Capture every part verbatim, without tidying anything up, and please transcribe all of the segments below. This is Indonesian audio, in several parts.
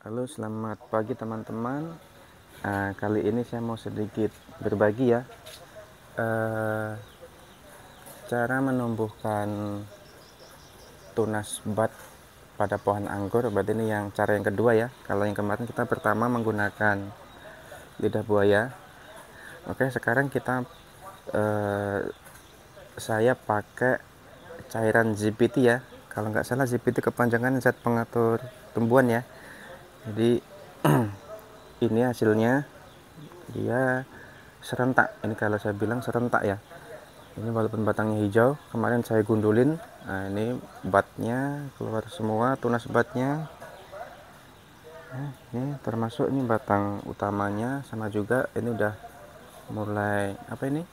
Halo, selamat pagi teman-teman. Nah, kali ini saya mau sedikit berbagi ya, eh, cara menumbuhkan tunas bat pada pohon anggur. Berarti ini yang cara yang kedua ya. Kalau yang kemarin kita pertama menggunakan lidah buaya. Oke, sekarang kita eh, saya pakai cairan Z P T ya. Kalau nggak salah Z P T kepanjangan zat pengatur tumbuhan ya. Jadi ini hasilnya dia serentak. Ini kalau saya bilang serentak ya, ini walaupun batangnya hijau, kemarin saya gundulin. Nah, ini batnya keluar semua, tunas batnya. Nah, ini termasuk ini batang utamanya, sama juga ini udah mulai apa ini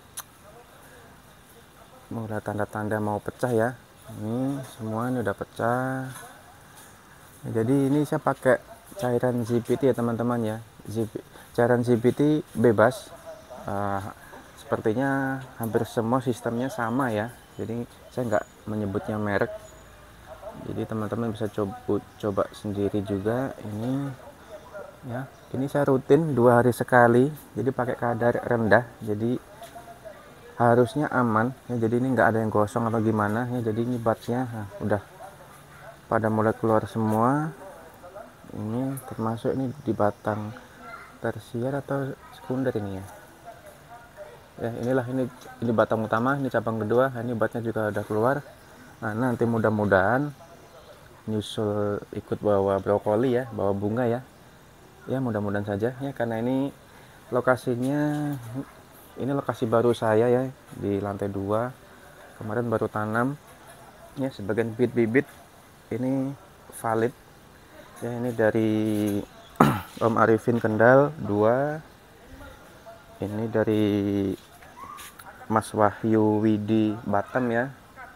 mulai tanda-tanda mau pecah ya. Ini semua ini udah pecah. Nah, jadi ini saya pakai cairan Z P T ya teman-teman ya. Z P, cairan Z P T bebas. Uh, sepertinya hampir semua sistemnya sama ya. Jadi saya nggak menyebutnya merek. Jadi teman-teman bisa coba coba sendiri juga ini ya. Ini saya rutin dua hari sekali. Jadi pakai kadar rendah. Jadi harusnya aman ya. Jadi ini nggak ada yang gosong atau gimana ya. Jadi ini batnya nah, udah pada mulai keluar semua. Ini termasuk ini di batang tersier atau sekunder ini ya. Ya inilah ini ini batang utama, ini cabang kedua, ini batnya juga udah keluar. Nah nanti mudah-mudahan nyusul ikut bawa brokoli ya, bawa bunga ya. Ya mudah-mudahan saja ya, karena ini lokasinya ini lokasi baru saya ya, di lantai dua. Kemarin baru tanam ya, sebagian bibit-bibit ini valid ya. Ini dari Om Arifin Kendal dua, ini dari Mas Wahyu Widi Batam ya,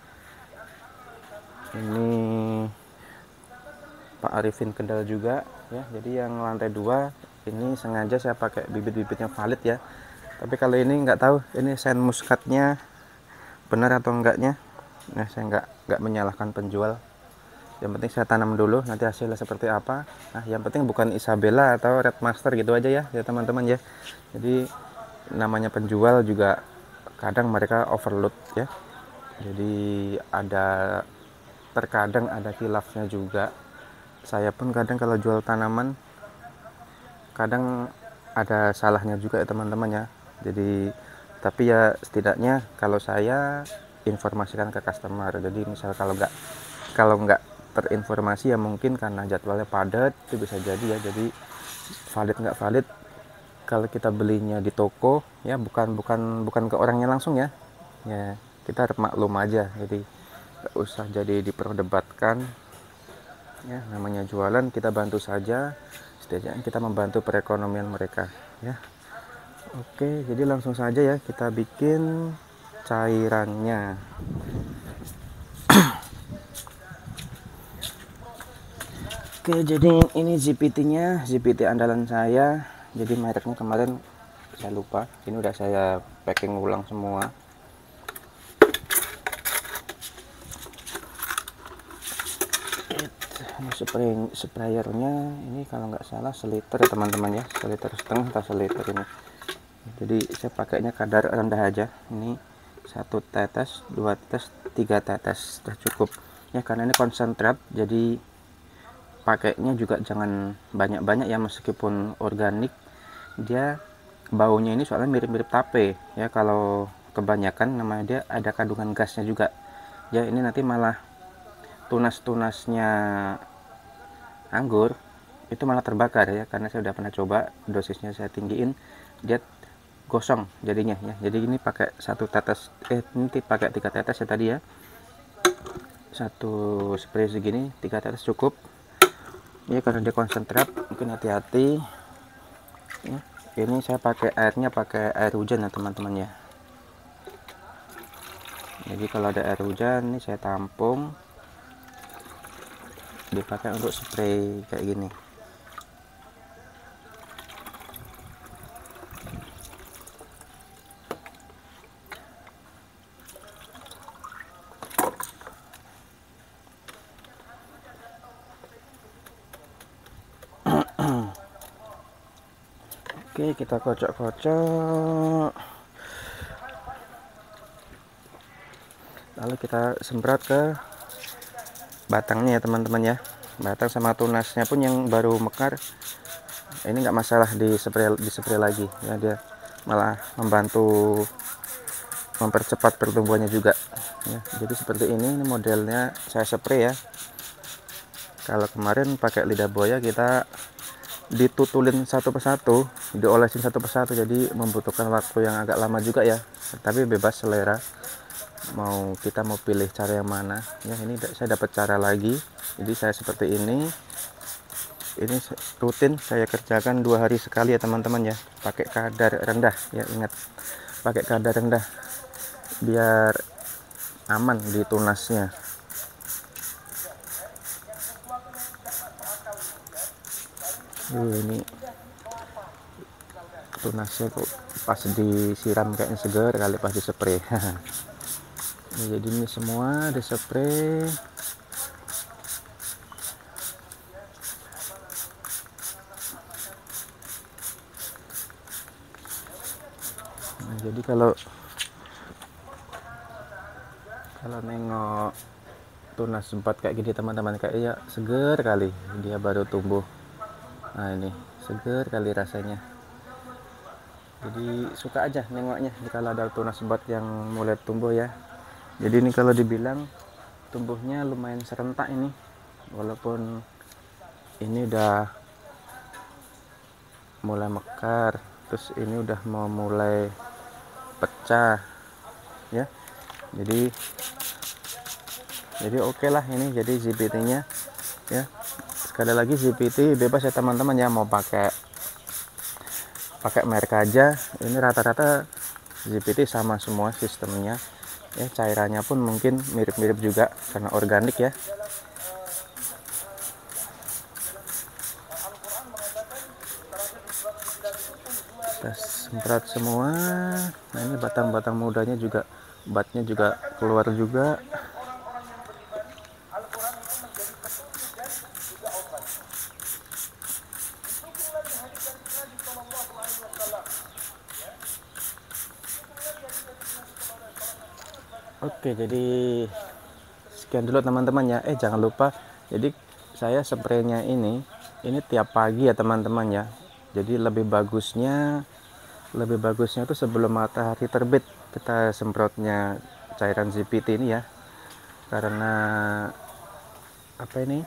ini Pak Arifin Kendal juga ya. Jadi yang lantai dua ini sengaja saya pakai bibit-bibitnya valid ya. Tapi kalau ini nggak tahu ini sen muskatnya benar atau enggaknya. Nah saya nggak nggak menyalahkan penjual. Yang penting saya tanam dulu, nanti hasilnya seperti apa. Nah yang penting bukan Isabella atau Red Master gitu aja ya ya teman-teman ya. Jadi namanya penjual juga kadang mereka overload ya. Jadi ada terkadang ada khilafnya juga. Saya pun kadang kalau jual tanaman kadang ada salahnya juga ya teman-teman ya. Jadi tapi ya setidaknya kalau saya informasikan ke customer. Jadi misal kalau nggak kalau nggak terinformasi ya mungkin karena jadwalnya padat, itu bisa jadi ya. Jadi valid nggak valid kalau kita belinya di toko ya, bukan bukan bukan ke orangnya langsung ya. Ya kita harus maklum aja. Jadi nggak usah jadi diperdebatkan ya. Namanya jualan, kita bantu saja, setidaknya kita membantu perekonomian mereka ya. Oke, jadi langsung saja ya kita bikin cairannya. Oke, jadi ini Z P T-nya, Z P T andalan saya. Jadi mereknya kemarin saya lupa. Ini udah saya packing ulang semua. Ini spray sprayernya ini kalau nggak salah seliter ya teman-teman ya, seliter setengah atau seliter ini. Jadi saya pakainya kadar rendah aja. Ini satu tetes, dua tetes, tiga tetes sudah cukup ya, karena ini konsentrat. Jadi pakainya juga jangan banyak-banyak ya, meskipun organik dia baunya ini soalnya mirip-mirip tape ya. Kalau kebanyakan namanya dia ada kandungan gasnya juga ya. Ini nanti malah tunas-tunasnya anggur itu malah terbakar ya, karena saya udah pernah coba, dosisnya saya tinggiin, dia gosong jadinya ya. Jadi ini pakai satu tetes eh ini pakai tiga tetes ya tadi ya, satu spray segini tiga tetes cukup ya, karena dia konsentrat. Mungkin hati-hati ya. Ini saya pakai airnya pakai air hujan ya teman-teman ya. Jadi kalau ada air hujan ini saya tampung, dipakai untuk spray kayak gini. Oke, kita kocok-kocok. Lalu kita semprot ke batangnya ya teman-teman ya. Batang sama tunasnya pun yang baru mekar, ini nggak masalah di spray di spray lagi ya, dia malah membantu mempercepat pertumbuhannya juga ya. Jadi seperti ini, ini modelnya saya spray ya. Kalau kemarin pakai lidah buaya kita ditutulin satu persatu, diolesin satu persatu, jadi membutuhkan waktu yang agak lama juga ya, tapi bebas selera mau kita mau pilih cara yang mana ya. Ini saya dapat cara lagi, jadi saya seperti ini ini rutin saya kerjakan dua hari sekali ya teman-teman ya, pakai kadar rendah ya, ingat pakai kadar rendah biar aman di tunasnya. Uh, ini tunasnya kok pas disiram kayaknya segar kali pas di spray. Nah, jadi ini semua di spray. Nah, jadi kalau kalau nengok tunas sempat kayak gini teman-teman, kayaknya segar kali dia baru tumbuh. Nah ini segar kali rasanya, jadi suka aja nengoknya kalau ada tunas sebat yang mulai tumbuh ya. Jadi ini kalau dibilang tumbuhnya lumayan serentak ini, walaupun ini udah mulai mekar, terus ini udah mau mulai pecah ya. Jadi jadi oke okay lah ini, jadi Z P T-nya ya. Sekali lagi Z P T bebas ya teman-teman ya, mau pakai pakai merek aja. Ini rata-rata Z P T sama semua sistemnya ya, cairannya pun mungkin mirip-mirip juga karena organik ya. Kita semprot semua. Nah ini batang-batang mudanya juga, batnya juga keluar juga. Oke, jadi sekian dulu teman-teman ya. Eh jangan lupa, jadi saya spraynya ini ini tiap pagi ya teman-teman ya. Jadi lebih bagusnya lebih bagusnya itu sebelum matahari terbit kita semprotnya cairan Z P T ini ya. Karena apa ini?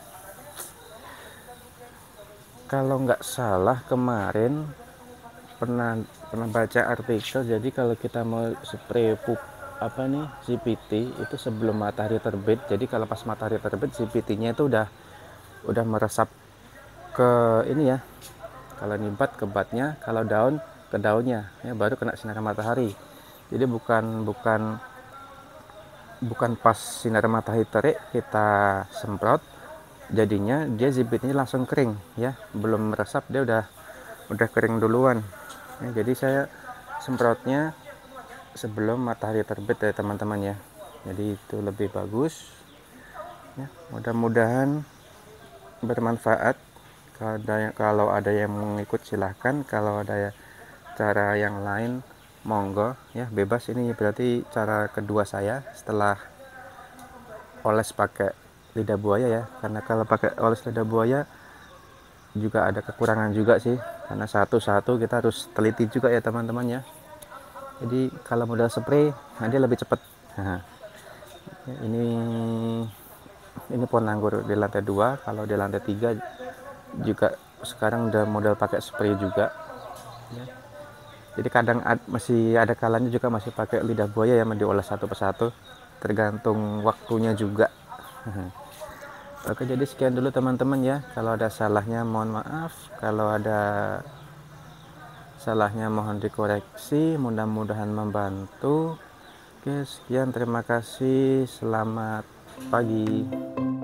Kalau nggak salah kemarin pernah pernah baca artikel, jadi kalau kita mau spray pupuk apa nih Z P T itu sebelum matahari terbit. Jadi kalau pas matahari terbit Z P T-nya itu udah udah meresap ke ini ya. Kalau nimbat ke batnya, kalau daun ke daunnya ya, baru kena sinar matahari. Jadi bukan bukan bukan pas sinar matahari terik kita semprot, jadinya dia Z P T-nya langsung kering ya, belum meresap dia udah udah kering duluan ya. Jadi saya semprotnya sebelum matahari terbit ya teman-teman ya, jadi itu lebih bagus ya. Mudah-mudahan bermanfaat. Kalau ada yang, kalau ada yang mengikut silahkan, kalau ada cara yang lain monggo ya, bebas. Ini berarti cara kedua saya setelah oles pakai lidah buaya ya, karena kalau pakai oles lidah buaya juga ada kekurangan juga sih, karena satu-satu kita harus teliti juga ya teman-teman ya. Jadi kalau modal spray nah dia lebih cepat. Nah, ini ini pohon anggur di lantai dua. Kalau di lantai tiga juga sekarang udah modal pakai spray juga ya. Jadi kadang ad, masih ada kalanya juga masih pakai lidah buaya ya, diolah satu persatu, tergantung waktunya juga. Oke, jadi sekian dulu teman-teman ya. Kalau ada salahnya mohon maaf, kalau ada salahnya mohon dikoreksi, mudah-mudahan membantu. Oke, sekian, terima kasih, selamat pagi.